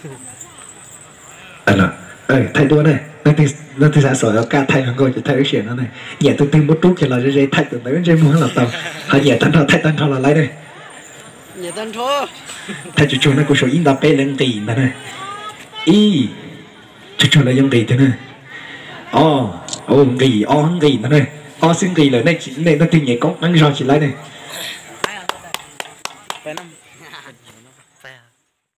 là thay đua này nó thì sẽ sửa cả thay thằng coi chỉ thay cái chuyện đó này nhẹ tôi tìm một chút thì là dây thay từ tới dây muốn là tàu hay nhẹ tan thọ thay tan thọ là lấy đây nhẹ tan thọ thay chú nó cũng số in đập bê lên tiền này y chú là dân tiền thế này kỳ kỳ này xin kỳ là này nó tiền nhẹ có năng rồi chỉ lấy này